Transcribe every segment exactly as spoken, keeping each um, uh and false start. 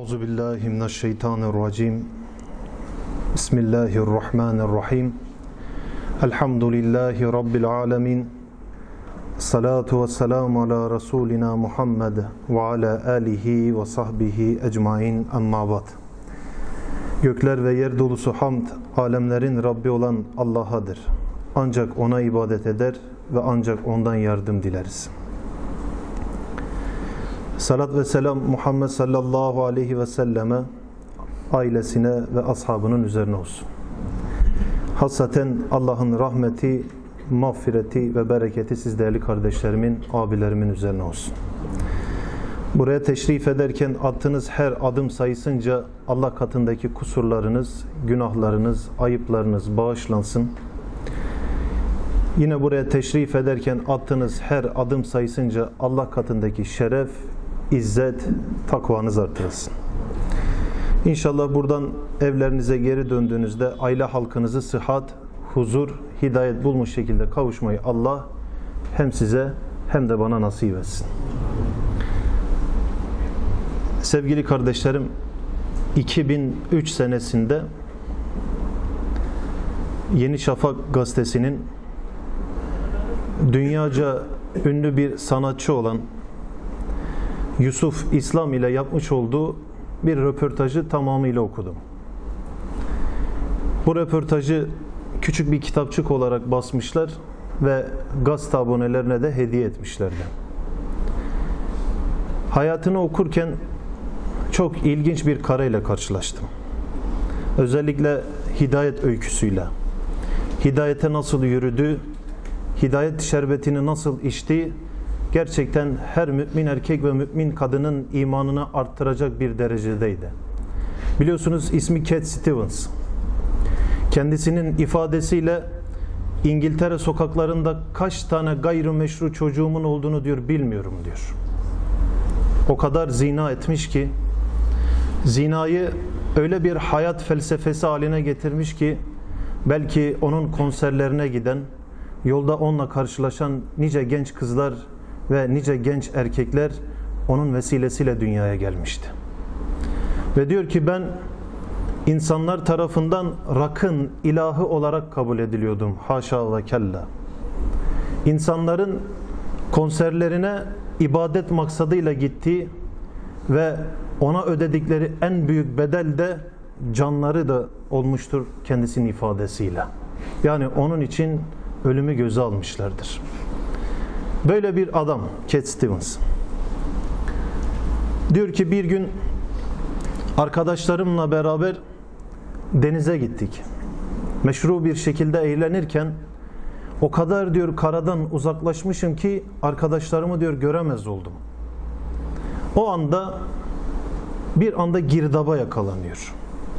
Euzu billahi mineşşeytanirracim. Bismillahirrahmanirrahim. Elhamdülillahi rabbil alamin. Salatu vesselamu ala Resulina Muhammed ve ala alihi ve sahbihi ecmaîn. Amma ba'd. Gökler ve yer dolusu hamd, alemlerin Rabbi olan Allah'adır. Ancak ona ibadet eder ve ancak ondan yardım dileriz. Salat ve selam Muhammed sallallahu aleyhi ve selleme, ailesine ve ashabının üzerine olsun. Hasaten Allah'ın rahmeti, mağfireti ve bereketi siz değerli kardeşlerimin, abilerimin üzerine olsun. Buraya teşrif ederken attığınız her adım sayısınca Allah katındaki kusurlarınız, günahlarınız, ayıplarınız bağışlansın. Yine buraya teşrif ederken attığınız her adım sayısınca Allah katındaki şeref, İzzet, takvanız artırılsın. İnşallah buradan evlerinize geri döndüğünüzde aile halkınızı sıhhat, huzur, hidayet bulmuş şekilde kavuşmayı Allah hem size hem de bana nasip etsin. Sevgili kardeşlerim, iki bin üç senesinde Yeni Şafak gazetesinin dünyaca ünlü bir sanatçı olan Yusuf İslam ile yapmış olduğu bir röportajı tamamıyla okudum. Bu röportajı küçük bir kitapçık olarak basmışlar ve gazete abonelerine de hediye etmişlerdi. Hayatını okurken çok ilginç bir kareyle karşılaştım. Özellikle hidayet öyküsüyle. Hidayete nasıl yürüdü, hidayet şerbetini nasıl içti, gerçekten her mümin erkek ve mümin kadının imanını arttıracak bir derecedeydi. Biliyorsunuz ismi Cat Stevens. Kendisinin ifadesiyle İngiltere sokaklarında kaç tane gayrimeşru çocuğumun olduğunu diyor bilmiyorum diyor. O kadar zina etmiş ki, zinayı öyle bir hayat felsefesi haline getirmiş ki belki onun konserlerine giden, yolda onunla karşılaşan nice genç kızlar ve nice genç erkekler onun vesilesiyle dünyaya gelmişti. Ve diyor ki ben insanlar tarafından rock'ın ilahı olarak kabul ediliyordum. Haşa ve kella. İnsanların konserlerine ibadet maksadıyla gittiği ve ona ödedikleri en büyük bedel de canları da olmuştur kendisinin ifadesiyle. Yani onun için ölümü göze almışlardır. Böyle bir adam Cat Stevens. Diyor ki bir gün arkadaşlarımla beraber denize gittik. Meşru bir şekilde eğlenirken o kadar diyor karadan uzaklaşmışım ki arkadaşlarımı diyor göremez oldum. O anda bir anda girdaba yakalanıyor.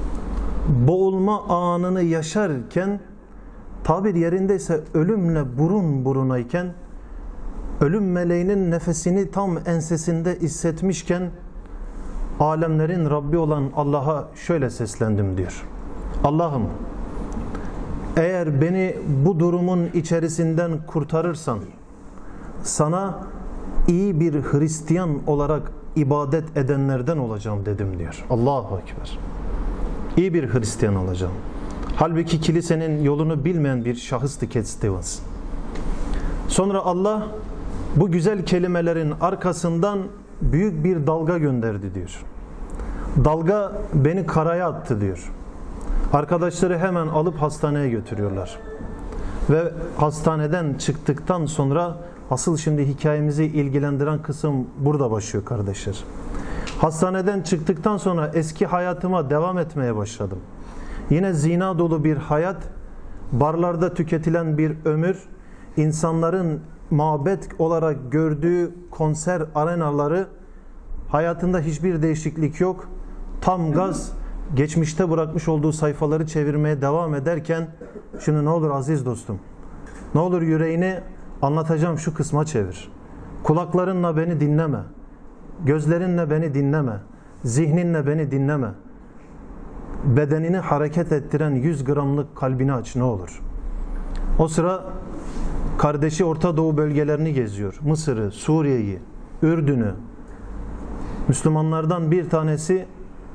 Boğulma anını yaşarken, tabir yerindeyse ölümle burun burunayken, ölüm meleğinin nefesini tam ensesinde hissetmişken alemlerin Rabbi olan Allah'a şöyle seslendim diyor. Allah'ım, eğer beni bu durumun içerisinden kurtarırsan sana iyi bir Hristiyan olarak ibadet edenlerden olacağım dedim diyor. Allahu Ekber. İyi bir Hristiyan olacağım. Halbuki kilisenin yolunu bilmeyen bir şahıstı Cat Stevens. Sonra Allah bu güzel kelimelerin arkasından büyük bir dalga gönderdi diyor. Dalga beni karaya attı diyor. Arkadaşları hemen alıp hastaneye götürüyorlar. Ve hastaneden çıktıktan sonra asıl şimdi hikayemizi ilgilendiren kısım burada başlıyor kardeşler. Hastaneden çıktıktan sonra eski hayatıma devam etmeye başladım. Yine zina dolu bir hayat, barlarda tüketilen bir ömür, insanların mabet olarak gördüğü konser arenaları, hayatında hiçbir değişiklik yok. Tam gaz, geçmişte bırakmış olduğu sayfaları çevirmeye devam ederken, şimdi ne olur aziz dostum, ne olur yüreğini anlatacağım şu kısma çevir. Kulaklarınla beni dinleme, gözlerinle beni dinleme, zihninle beni dinleme. Bedenini hareket ettiren yüz gramlık kalbini aç ne olur. O sıra kardeşi Orta Doğu bölgelerini geziyor. Mısır'ı, Suriye'yi, Ürdün'ü. Müslümanlardan bir tanesi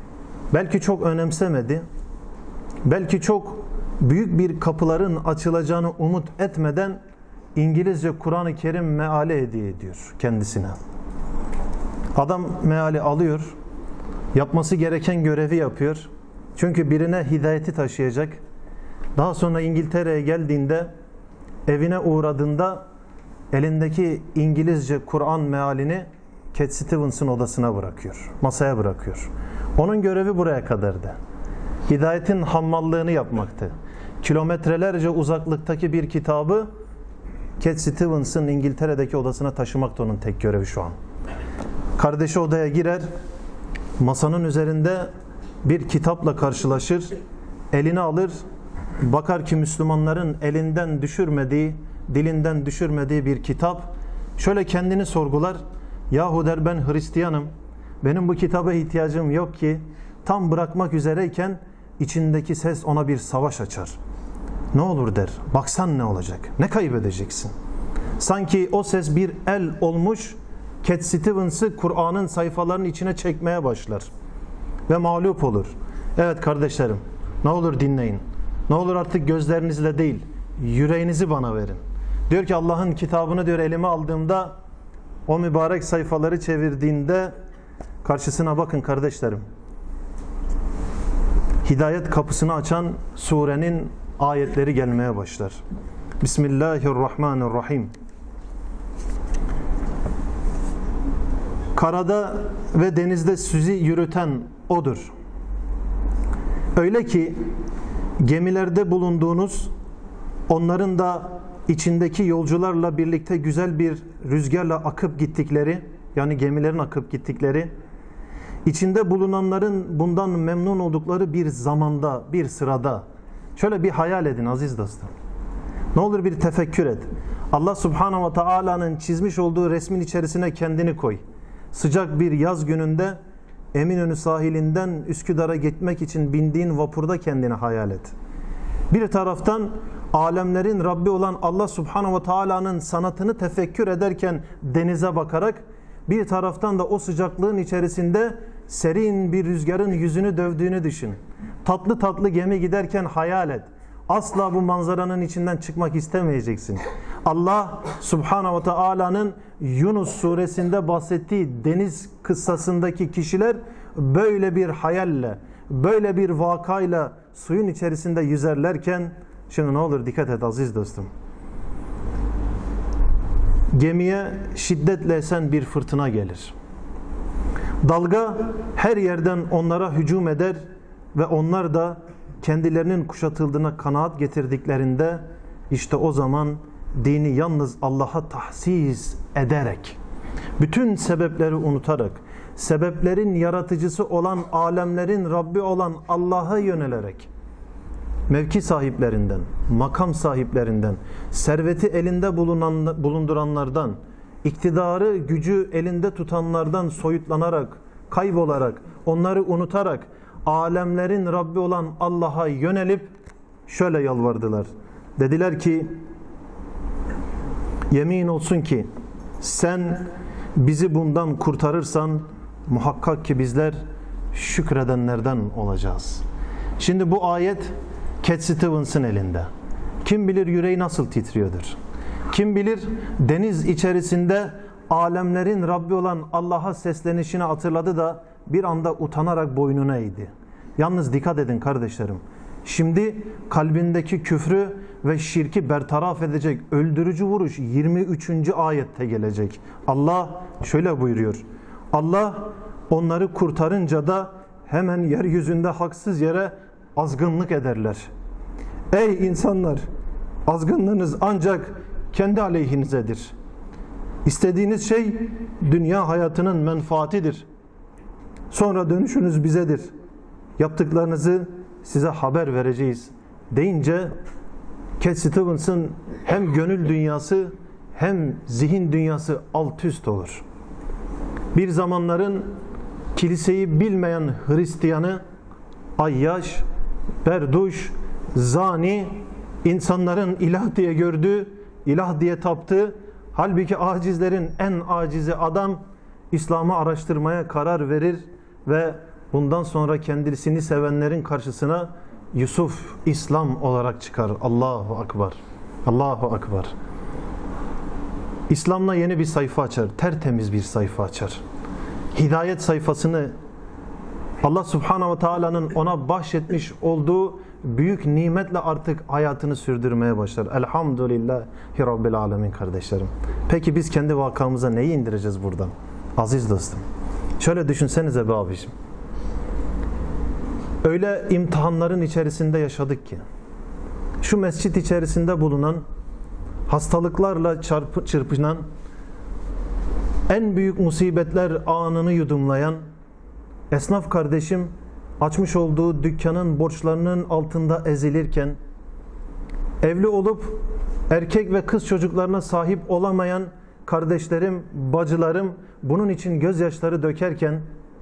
belki çok önemsemedi, belki çok büyük bir kapıların açılacağını umut etmeden İngilizce Kur'an-ı Kerim meali hediye ediyor kendisine. Adam meali alıyor, yapması gereken görevi yapıyor. Çünkü birine hidayeti taşıyacak. Daha sonra İngiltere'ye geldiğinde, evine uğradığında elindeki İngilizce Kur'an mealini Cat Stevens'ın odasına bırakıyor, masaya bırakıyor. Onun görevi buraya kadardı. Hidayetin hammallığını yapmaktı. Kilometrelerce uzaklıktaki bir kitabı Cat Stevens'ın İngiltere'deki odasına taşımak da onun tek görevi şu an. Kardeşi odaya girer, masanın üzerinde bir kitapla karşılaşır, eline alır, bakar ki Müslümanların elinden düşürmediği, dilinden düşürmediği bir kitap. Şöyle kendini sorgular, yahu der, ben Hristiyanım, benim bu kitaba ihtiyacım yok ki. Tam bırakmak üzereyken içindeki ses ona bir savaş açar. Ne olur der, baksan ne olacak, ne kaybedeceksin? Sanki o ses bir el olmuş, Cat Stevens'ı Kur'an'ın sayfalarının içine çekmeye başlar. Ve mağlup olur. Evet kardeşlerim, ne olur dinleyin. Ne olur artık gözlerinizle değil, yüreğinizi bana verin. Diyor ki Allah'ın kitabını diyor elime aldığımda, o mübarek sayfaları çevirdiğinde karşısına bakın kardeşlerim. Hidayet kapısını açan surenin ayetleri gelmeye başlar. Bismillahirrahmanirrahim. Karada ve denizde sizi yürüten O'dur. Öyle ki gemilerde bulunduğunuz, onların da içindeki yolcularla birlikte güzel bir rüzgarla akıp gittikleri, yani gemilerin akıp gittikleri, içinde bulunanların bundan memnun oldukları bir zamanda, bir sırada. Şöyle bir hayal edin aziz dostum. Ne olur bir tefekkür et. Allah Subhanahu ve Taala'nın çizmiş olduğu resmin içerisine kendini koy. Sıcak bir yaz gününde Eminönü sahilinden Üsküdar'a gitmek için bindiğin vapurda kendini hayal et. Bir taraftan alemlerin Rabbi olan Allah Subhanahu ve Taala'nın sanatını tefekkür ederken denize bakarak, bir taraftan da o sıcaklığın içerisinde serin bir rüzgarın yüzünü dövdüğünü düşün. Tatlı tatlı gemi giderken hayal et. Asla bu manzaranın içinden çıkmak istemeyeceksin. Allah Subhanahu ve Taala'nın Yunus suresinde bahsettiği deniz kıssasındaki kişiler böyle bir hayalle, böyle bir vakayla suyun içerisinde yüzerlerken, şimdi ne olur dikkat et aziz dostum. Gemiye şiddetle esen bir fırtına gelir. Dalga her yerden onlara hücum eder ve onlar da kendilerinin kuşatıldığına kanaat getirdiklerinde, işte o zaman dini yalnız Allah'a tahsis ederek, bütün sebepleri unutarak, sebeplerin yaratıcısı olan, alemlerin Rabbi olan Allah'a yönelerek, mevki sahiplerinden, makam sahiplerinden, serveti elinde bulunan, bulunduranlardan, iktidarı, gücü elinde tutanlardan soyutlanarak, kaybolarak, onları unutarak, alemlerin Rabbi olan Allah'a yönelip şöyle yalvardılar. Dediler ki, yemin olsun ki sen bizi bundan kurtarırsan muhakkak ki bizler şükredenlerden olacağız. Şimdi bu ayet Cat Stevens'ın elinde. Kim bilir yüreği nasıl titriyordur. Kim bilir deniz içerisinde alemlerin Rabbi olan Allah'a seslenişini hatırladı da bir anda utanarak boynuna eğdi. Yalnız dikkat edin kardeşlerim. Şimdi kalbindeki küfrü ve şirki bertaraf edecek öldürücü vuruş yirmi üçüncü ayette gelecek. Allah şöyle buyuruyor. Allah onları kurtarınca da hemen yeryüzünde haksız yere azgınlık ederler. Ey insanlar! Azgınlığınız ancak kendi aleyhinizedir. İstediğiniz şey dünya hayatının menfaatidir. Sonra dönüşünüz bizedir. Yaptıklarınızı size haber vereceğiz deyince Cat Stevens'ın hem gönül dünyası hem zihin dünyası alt üst olur. Bir zamanların kiliseyi bilmeyen Hristiyanı, ayyaş, berduş, zani, insanların ilah diye gördüğü, ilah diye taptığı, halbuki acizlerin en acizi adam İslam'ı araştırmaya karar verir ve bundan sonra kendisini sevenlerin karşısına Yusuf İslam olarak çıkar. Allahu Ekber. Allahu Ekber. İslam'la yeni bir sayfa açar. Tertemiz bir sayfa açar. Hidayet sayfasını Allah Subhanahu ve Taala'nın ona bahşetmiş olduğu büyük nimetle artık hayatını sürdürmeye başlar. Elhamdülillahi Rabbil Alemin kardeşlerim. Peki biz kendi vakamıza neyi indireceğiz buradan? Aziz dostum. Şöyle düşünsenize be abiciğim. Öyle imtihanların içerisinde yaşadık ki şu mescit içerisinde bulunan, hastalıklarla çarpı, çırpınan, en büyük musibetler anını yudumlayan esnaf kardeşim açmış olduğu dükkanın borçlarının altında ezilirken, evli olup erkek ve kız çocuklarına sahip olamayan kardeşlerim, bacılarım bunun için gözyaşları dökerken,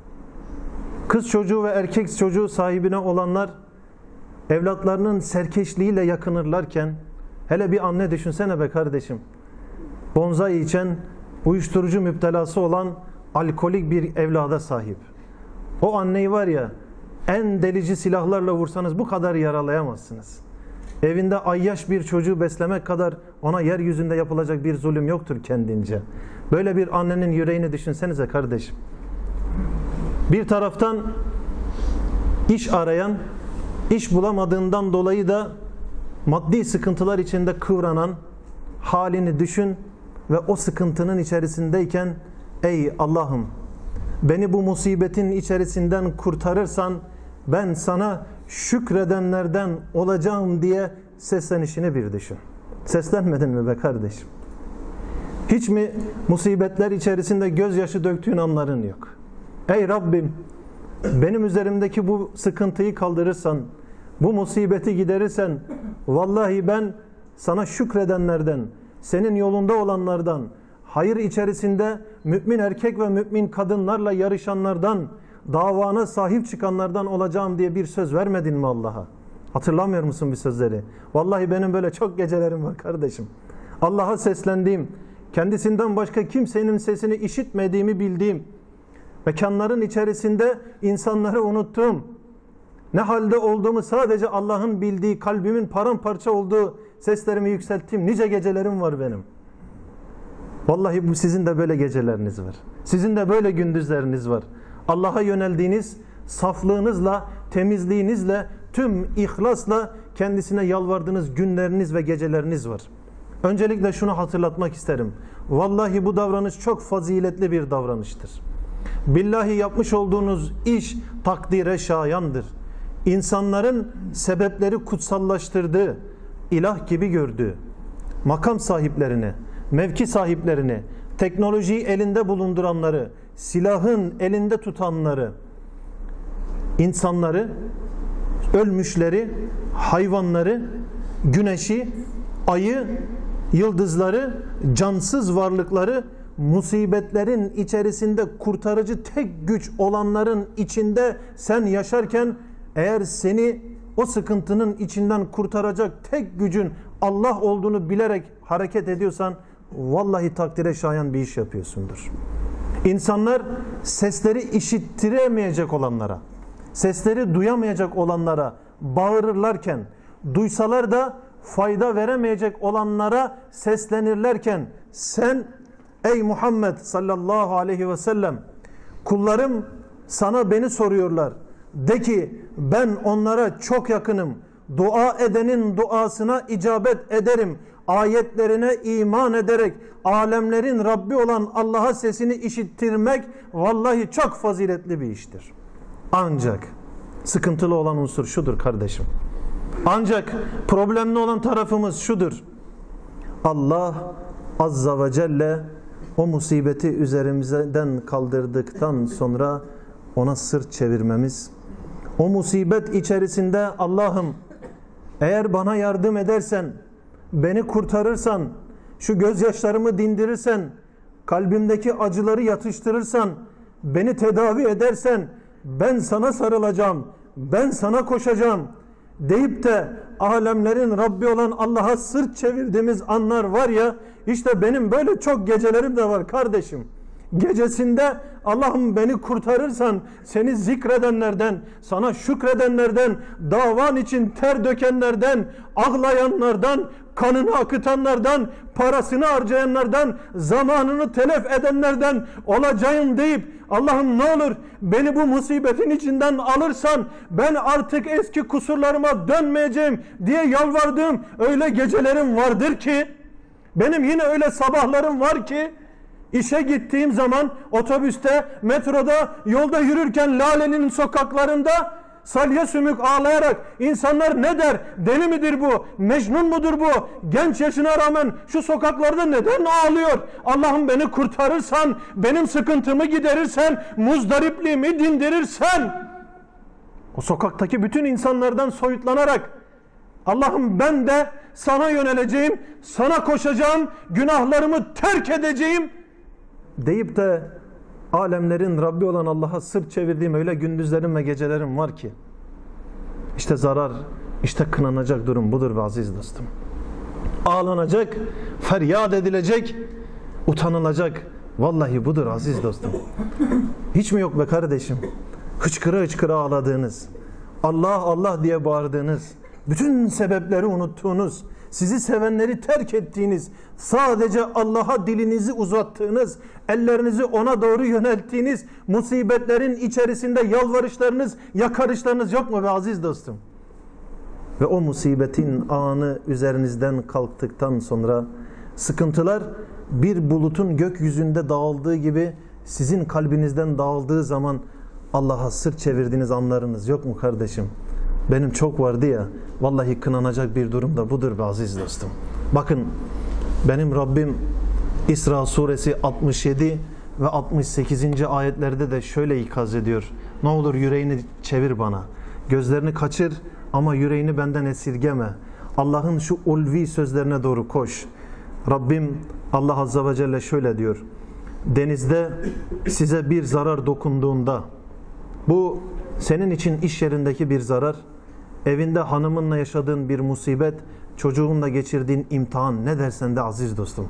kız çocuğu ve erkek çocuğu sahibine olanlar evlatlarının serkeşliğiyle yakınırlarken, hele bir anne düşünsene be kardeşim, bonzai içen, uyuşturucu müptelası olan alkolik bir evlada sahip. O anneyi var ya, en delici silahlarla vursanız bu kadar yaralayamazsınız. Evinde ayyaş bir çocuğu beslemek kadar ona yeryüzünde yapılacak bir zulüm yoktur kendince. Böyle bir annenin yüreğini düşünsenize kardeşim. Bir taraftan iş arayan, iş bulamadığından dolayı da maddi sıkıntılar içinde kıvranan halini düşün ve o sıkıntının içerisindeyken, ey Allah'ım beni bu musibetin içerisinden kurtarırsan ben sana şükredenlerden olacağım diye seslenişini bir düşün. Seslenmedin mi be kardeşim? Hiç mi musibetler içerisinde gözyaşı döktüğün anların yok? Ey Rabbim, benim üzerimdeki bu sıkıntıyı kaldırırsan, bu musibeti giderirsen, vallahi ben sana şükredenlerden, senin yolunda olanlardan, hayır içerisinde mümin erkek ve mümin kadınlarla yarışanlardan, davana sahip çıkanlardan olacağım diye bir söz vermedin mi Allah'a? Hatırlamıyor musun bir sözleri? Vallahi benim böyle çok gecelerim var kardeşim. Allah'a seslendiğim, kendisinden başka kimsenin sesini işitmediğimi bildiğim, mekanların içerisinde insanları unuttuğum, ne halde olduğumu sadece Allah'ın bildiği, kalbimin paramparça olduğu seslerimi yükselttiğim nice gecelerim var benim. Vallahi bu sizin de böyle geceleriniz var. Sizin de böyle gündüzleriniz var. Allah'a yöneldiğiniz, saflığınızla, temizliğinizle, tüm ihlasla kendisine yalvardığınız günleriniz ve geceleriniz var. Öncelikle şunu hatırlatmak isterim. Vallahi bu davranış çok faziletli bir davranıştır. Billahi yapmış olduğunuz iş takdire şayandır. İnsanların sebepleri kutsallaştırdığı, ilah gibi gördüğü, makam sahiplerini, mevki sahiplerini, teknolojiyi elinde bulunduranları, silahın elinde tutanları, insanları, ölmüşleri, hayvanları, güneşi, ayı, yıldızları, cansız varlıkları, musibetlerin içerisinde kurtarıcı tek güç olanların içinde sen yaşarken, eğer seni o sıkıntının içinden kurtaracak tek gücün Allah olduğunu bilerek hareket ediyorsan, vallahi takdire şayan bir iş yapıyorsundur. İnsanlar sesleri işittiremeyecek olanlara, sesleri duyamayacak olanlara bağırırlarken, duysalar da fayda veremeyecek olanlara seslenirlerken, sen ey Muhammed sallallahu aleyhi ve sellem, kullarım sana beni soruyorlar. De ki ben onlara çok yakınım. Dua edenin duasına icabet ederim. Ayetlerine iman ederek alemlerin Rabbi olan Allah'a sesini işittirmek vallahi çok faziletli bir iştir. Ancak sıkıntılı olan unsur şudur kardeşim. Ancak problemli olan tarafımız şudur. Allah Azza ve Celle o musibeti üzerimizden kaldırdıktan sonra ona sırt çevirmemiz, o musibet içerisinde Allah'ım eğer bana yardım edersen, beni kurtarırsan, şu gözyaşlarımı dindirirsen, kalbimdeki acıları yatıştırırsan, beni tedavi edersen, ben sana sarılacağım, ben sana koşacağım deyip de alemlerin Rabbi olan Allah'a sırt çevirdiğimiz anlar var ya, işte benim böyle çok gecelerim de var kardeşim. Gecesinde Allah'ım beni kurtarırsan seni zikredenlerden, sana şükredenlerden, davan için ter dökenlerden, ağlayanlardan, kanını akıtanlardan, parasını harcayanlardan, zamanını telef edenlerden olacağım deyip Allah'ım ne olur beni bu musibetin içinden alırsan ben artık eski kusurlarıma dönmeyeceğim diye yalvardığım öyle gecelerim vardır ki, benim yine öyle sabahlarım var ki, İşe gittiğim zaman otobüste, metroda, yolda yürürken Lale'nin sokaklarında salya sümük ağlayarak insanlar ne der? Deli midir bu? Mecnun mudur bu? Genç yaşına rağmen şu sokaklarda neden ağlıyor? Allah'ım beni kurtarırsan, benim sıkıntımı giderirsen, muzdaripliğimi dindirirsen, o sokaktaki bütün insanlardan soyutlanarak Allah'ım ben de sana yöneleceğim, sana koşacağım, günahlarımı terk edeceğim deyip de alemlerin Rabbi olan Allah'a sırt çevirdiğim öyle gündüzlerim ve gecelerim var ki, işte zarar, işte kınanacak durum budur be aziz dostum. Ağlanacak, feryat edilecek, utanılacak. Vallahi budur aziz dostum. Hiç mi yok be kardeşim? Hıçkıra hıçkıra ağladığınız, Allah Allah diye bağırdığınız, bütün sebepleri unuttuğunuz, sizi sevenleri terk ettiğiniz, sadece Allah'a dilinizi uzattığınız, ellerinizi ona doğru yönelttiğiniz, musibetlerin içerisinde yalvarışlarınız, yakarışlarınız yok mu be aziz dostum? Ve o musibetin anı üzerinizden kalktıktan sonra sıkıntılar bir bulutun gökyüzünde dağıldığı gibi sizin kalbinizden dağıldığı zaman Allah'a sırt çevirdiğiniz anlarınız yok mu kardeşim? Benim çok vardı ya, vallahi kınanacak bir durum da budur be aziz dostum. Bakın benim Rabbim İsra suresi altmış yedi ve altmış sekizinci ayetlerde de şöyle ikaz ediyor. Ne olur yüreğini çevir bana. Gözlerini kaçır ama yüreğini benden esirgeme. Allah'ın şu ulvi sözlerine doğru koş. Rabbim Allah Azze ve Celle şöyle diyor. Denizde size bir zarar dokunduğunda, bu senin için iş yerindeki bir zarar, evinde hanımınla yaşadığın bir musibet, çocuğunla geçirdiğin imtihan, ne dersen de aziz dostum.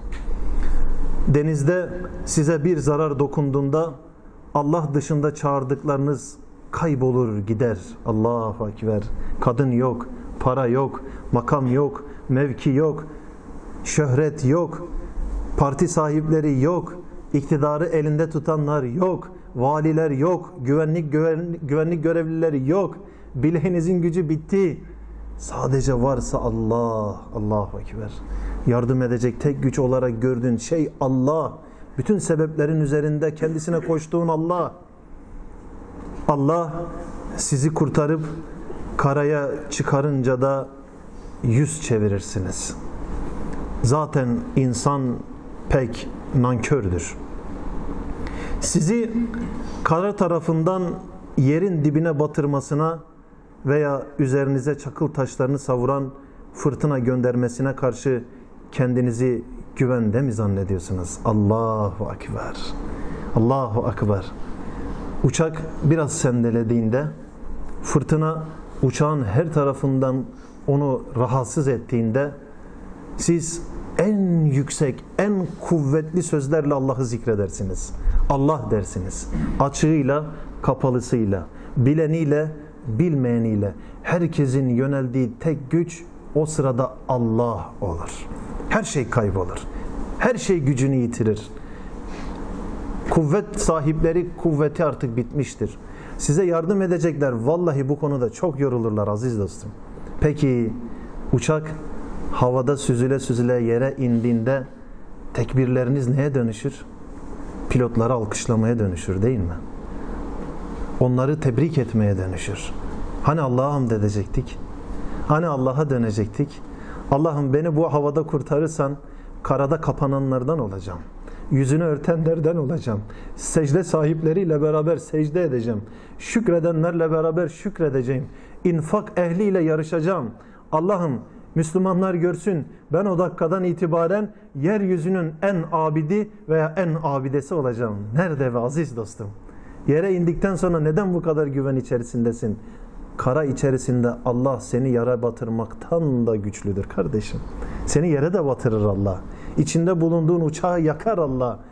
Denizde size bir zarar dokunduğunda Allah dışında çağırdıklarınız kaybolur gider. Allahu Ekber. Kadın yok, para yok, makam yok, mevki yok, şöhret yok, parti sahipleri yok, iktidarı elinde tutanlar yok, valiler yok, güvenlik güvenlik görevlileri yok. Bileğinizin gücü bitti. Sadece varsa Allah, Allahu Ekber. Yardım edecek tek güç olarak gördüğün şey Allah. Bütün sebeplerin üzerinde kendisine koştuğun Allah. Allah sizi kurtarıp karaya çıkarınca da yüz çevirirsiniz. Zaten insan pek nankördür. Sizi kara tarafından yerin dibine batırmasına veya üzerinize çakıl taşlarını savuran fırtına göndermesine karşı kendinizi güvende mi zannediyorsunuz? Allahu Ekber. Allahu Ekber. Uçak biraz sendelediğinde, fırtına uçağın her tarafından onu rahatsız ettiğinde, siz en yüksek, en kuvvetli sözlerle Allah'ı zikredersiniz. Allah dersiniz. Açığıyla, kapalısıyla, bileniyle, bilmeyeniyle, herkesin yöneldiği tek güç o sırada Allah olur. Her şey kaybolur. Her şey gücünü yitirir. Kuvvet sahipleri kuvveti artık bitmiştir. Size yardım edecekler. Vallahi bu konuda çok yorulurlar aziz dostum. Peki uçak havada süzüle süzüle yere indiğinde tekbirleriniz neye dönüşür? Pilotları alkışlamaya dönüşür değil mi? Onları tebrik etmeye dönüşür. Hani Allah'a hamd edecektik? Hani Allah'a dönecektik? Allah'ım beni bu havada kurtarırsan karada kapananlardan olacağım. Yüzünü örtenlerden olacağım. Secde sahipleriyle beraber secde edeceğim. Şükredenlerle beraber şükredeceğim. İnfak ehliyle yarışacağım. Allah'ım Müslümanlar görsün, ben o dakikadan itibaren yeryüzünün en abidi veya en abidesi olacağım. Nerede be aziz dostum? Yere indikten sonra neden bu kadar güven içerisindesin? Kara içerisinde Allah seni yere batırmaktan da güçlüdür kardeşim. Seni yere de batırır Allah. İçinde bulunduğun uçağı yakar Allah.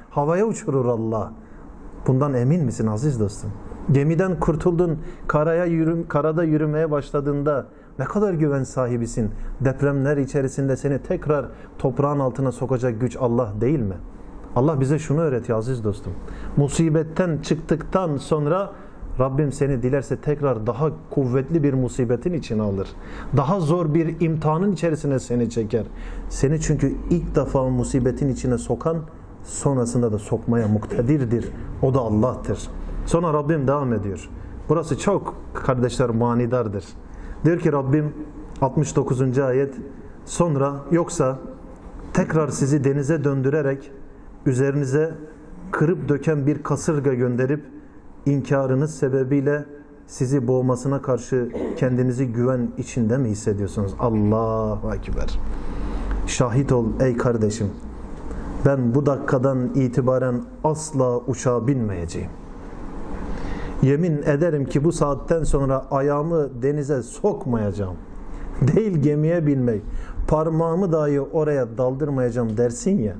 havaya uçurur Allah. Bundan emin misin aziz dostum? Gemiden kurtuldun, karaya yürü, karada yürümeye başladığında ne kadar güven sahibisin. Depremler içerisinde seni tekrar toprağın altına sokacak güç Allah değil mi? Allah bize şunu öğretiyor aziz dostum. Musibetten çıktıktan sonra Rabbim seni dilerse tekrar daha kuvvetli bir musibetin içine alır. Daha zor bir imtihanın içerisine seni çeker. Seni çünkü ilk defa musibetin içine sokan sonrasında da sokmaya muktedirdir. O da Allah'tır. Sonra Rabbim devam ediyor. Burası çok kardeşler manidardır. Diyor ki Rabbim altmış dokuzuncu ayet, sonra yoksa tekrar sizi denize döndürerek üzerinize kırıp döken bir kasırga gönderip inkarınız sebebiyle sizi boğmasına karşı kendinizi güven içinde mi hissediyorsunuz? Allahu Ekber. Şahit ol ey kardeşim. Ben bu dakikadan itibaren asla uçağa binmeyeceğim. Yemin ederim ki bu saatten sonra ayağımı denize sokmayacağım. Değil gemiye binmek. Parmağımı dahi oraya daldırmayacağım dersin ya.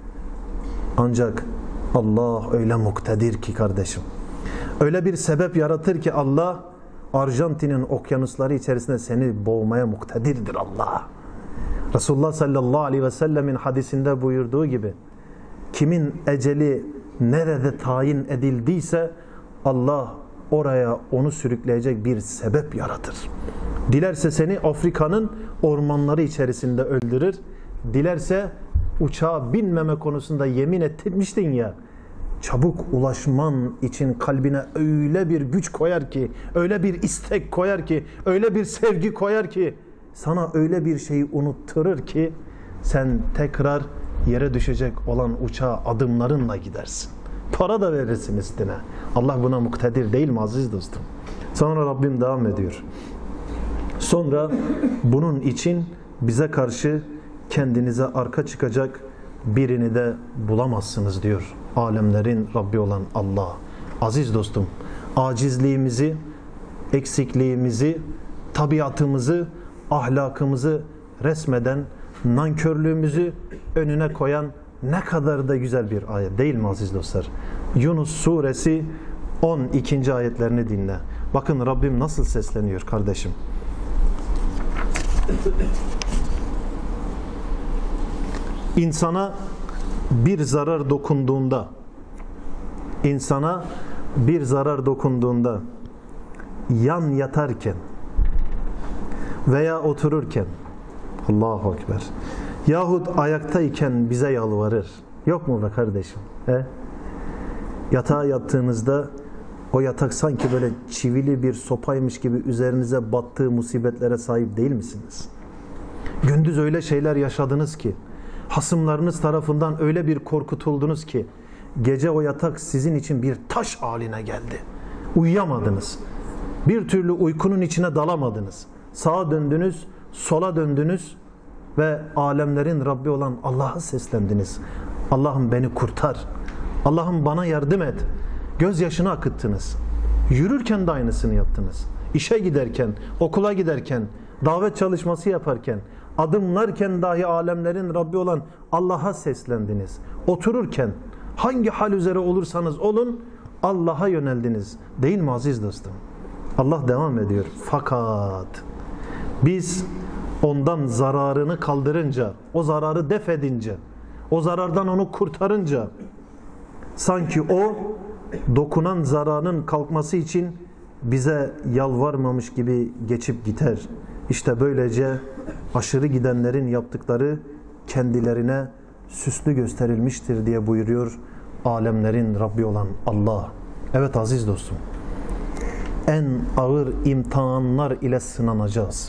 Ancak Allah öyle muktedir ki kardeşim. Öyle bir sebep yaratır ki Allah Arjantin'in okyanusları içerisinde seni boğmaya muktedirdir Allah. Resulullah sallallahu aleyhi ve sellemin hadisinde buyurduğu gibi kimin eceli nerede tayin edildiyse Allah oraya onu sürükleyecek bir sebep yaratır. Dilerse seni Afrika'nın ormanları içerisinde öldürür. Dilerse uçağa binmeme konusunda yemin ettirmiştin ya, çabuk ulaşman için kalbine öyle bir güç koyar ki, öyle bir istek koyar ki, öyle bir sevgi koyar ki, sana öyle bir şeyi unutturur ki sen tekrar yere düşecek olan uçağa adımlarınla gidersin. Para da verirsin üstüne. Allah buna muktedir değil mi aziz dostum? Sonra Rabbim devam ediyor. Sonra bunun için bize karşı kendinize arka çıkacak birini de bulamazsınız diyor alemlerin Rabbi olan Allah. Aziz dostum, acizliğimizi, eksikliğimizi, tabiatımızı, ahlakımızı resmeden, nankörlüğümüzü önüne koyan ne kadar da güzel bir ayet değil mi aziz dostlar? Yunus suresi on ikinci ayetlerini dinle. Bakın Rabbim nasıl sesleniyor kardeşim. İnsana bir zarar dokunduğunda, insana bir zarar dokunduğunda yan yatarken veya otururken, Allahu Ekber, yahut ayaktayken bize yalvarır. Yok mu be kardeşim? He? Yatağa yattığınızda o yatak sanki böyle çivili bir sopaymış gibi üzerinize battığı musibetlere sahip değil misiniz? Gündüz öyle şeyler yaşadınız ki, hasımlarınız tarafından öyle bir korkutuldunuz ki, gece o yatak sizin için bir taş haline geldi. Uyuyamadınız. Bir türlü uykunun içine dalamadınız. Sağa döndünüz, sola döndünüz ve alemlerin Rabbi olan Allah'a seslendiniz. Allah'ım beni kurtar. Allah'ım bana yardım et. Gözyaşını akıttınız. Yürürken de aynısını yaptınız. İşe giderken, okula giderken, davet çalışması yaparken, adımlarken dahi alemlerin Rabbi olan Allah'a seslendiniz. Otururken, hangi hal üzere olursanız olun, Allah'a yöneldiniz. Değil mi aziz dostum? Allah devam ediyor. Fakat biz ondan zararını kaldırınca, o zararı def edince, o zarardan onu kurtarınca, sanki o dokunan zararın kalkması için bize yalvarmamış gibi geçip gider. İşte böylece aşırı gidenlerin yaptıkları kendilerine süslü gösterilmiştir diye buyuruyor alemlerin Rabbi olan Allah. Evet aziz dostum, en ağır imtihanlar ile sınanacağız.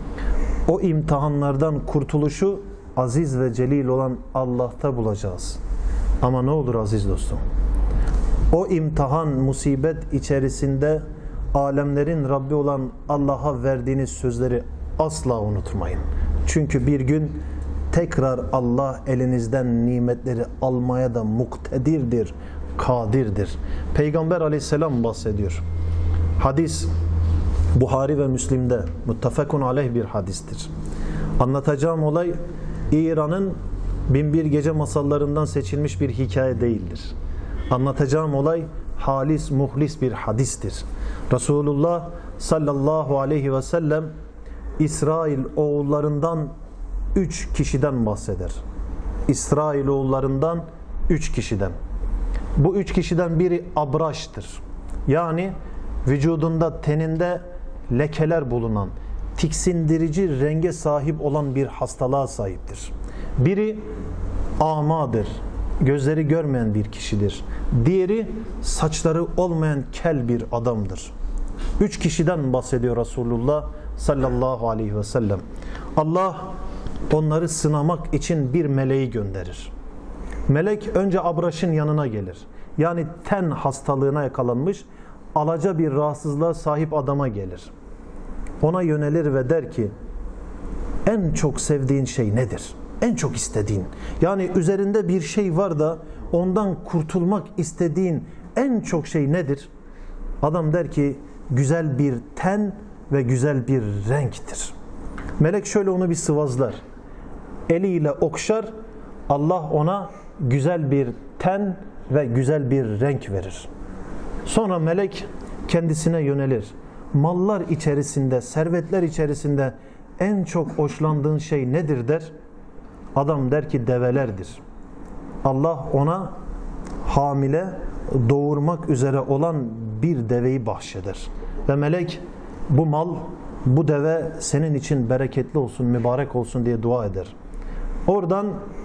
O imtihanlardan kurtuluşu aziz ve celil olan Allah'ta bulacağız. Ama ne olur aziz dostum, o imtihan, musibet içerisinde alemlerin Rabbi olan Allah'a verdiğiniz sözleri asla unutmayın. Çünkü bir gün tekrar Allah elinizden nimetleri almaya da muktedirdir, kadirdir. Peygamber aleyhisselam bahsediyor. Hadis Buhari ve Müslim'de muttefakun aleyh bir hadistir. Anlatacağım olay İran'ın Binbir Gece masallarından seçilmiş bir hikaye değildir. Anlatacağım olay halis, muhlis bir hadistir. Resulullah sallallahu aleyhi ve sellem İsrail oğullarından üç kişiden bahseder. İsrail oğullarından üç kişiden. Bu üç kişiden biri abraştır. Yani vücudunda, teninde lekeler bulunan, tiksindirici renge sahip olan bir hastalığa sahiptir. Biri amadır, gözleri görmeyen bir kişidir. Diğeri saçları olmayan kel bir adamdır. Üç kişiden bahsediyor Resulullah sallallahu aleyhi ve sellem. Allah onları sınamak için bir meleği gönderir. Melek önce Abraş'ın yanına gelir. Yani ten hastalığına yakalanmış, alaca bir rahatsızlığa sahip adama gelir. Ona yönelir ve der ki, en çok sevdiğin şey nedir? En çok istediğin. Yani üzerinde bir şey var da ondan kurtulmak istediğin en çok şey nedir? Adam der ki, güzel bir ten ve güzel bir renktir. Melek şöyle onu bir sıvazlar. Eliyle okşar, Allah ona güzel bir ten ve güzel bir renk verir. Sonra melek kendisine yönelir. Mallar içerisinde, servetler içerisinde en çok hoşlandığın şey nedir der. Adam der ki develerdir. Allah ona hamile, doğurmak üzere olan bir deveyi bahşeder. Ve melek bu mal, bu deve senin için bereketli olsun, mübarek olsun diye dua eder. Oradan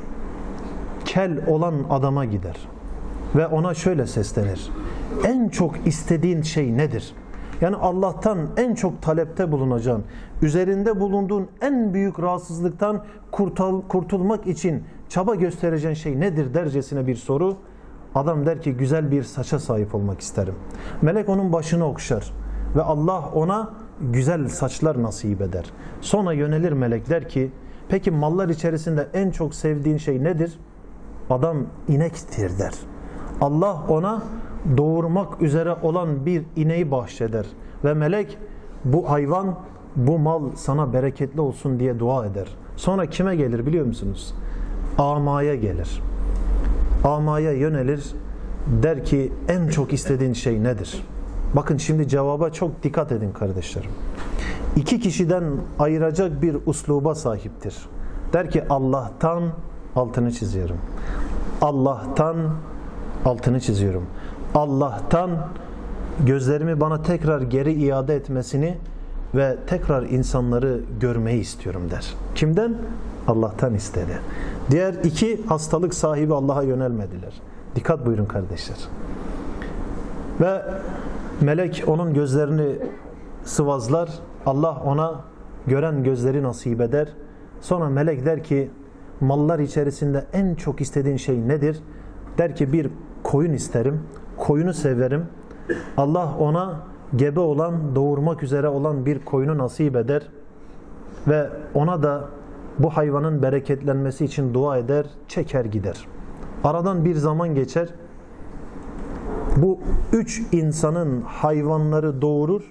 kel olan adama gider. Ve ona şöyle seslenir. En çok istediğin şey nedir? Yani Allah'tan en çok talepte bulunacağın, üzerinde bulunduğun en büyük rahatsızlıktan kurtul, kurtulmak için çaba göstereceğin şey nedir dercesine bir soru. Adam der ki güzel bir saça sahip olmak isterim. Melek onun başını okşar ve Allah ona güzel saçlar nasip eder. Sonra yönelir melek der ki peki mallar içerisinde en çok sevdiğin şey nedir? Adam inektir der. Allah ona doğurmak üzere olan bir ineği bahşeder ve melek bu hayvan, bu mal sana bereketli olsun diye dua eder. Sonra kime gelir biliyor musunuz? Amaya gelir. Amaya yönelir, der ki en çok istediğin şey nedir? Bakın şimdi cevaba çok dikkat edin kardeşlerim. İki kişiden ayıracak bir usluba sahiptir. Der ki Allah'tan, altını çiziyorum. Allah'tan, altını çiziyorum. Allah'tan gözlerimi bana tekrar geri iade etmesini ve tekrar insanları görmeyi istiyorum der. Kimden? Allah'tan istedi. Diğer iki hastalık sahibi Allah'a yönelmediler. Dikkat buyurun kardeşler. Ve melek onun gözlerini sıvazlar. Allah ona gören gözleri nasip eder. Sonra melek der ki mallar içerisinde en çok istediğin şey nedir? Der ki bir koyun isterim. Koyunu severim. Allah ona gebe olan, doğurmak üzere olan bir koyunu nasip eder. Ve ona da bu hayvanın bereketlenmesi için dua eder, çeker gider. Aradan bir zaman geçer. Bu üç insanın hayvanları doğurur.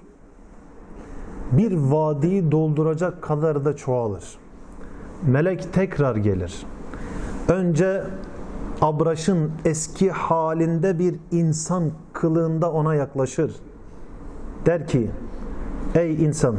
Bir vadiyi dolduracak kadar da çoğalır. Melek tekrar gelir. Önce Abraş'ın eski halinde bir insan kılığında ona yaklaşır. Der ki, ey insan,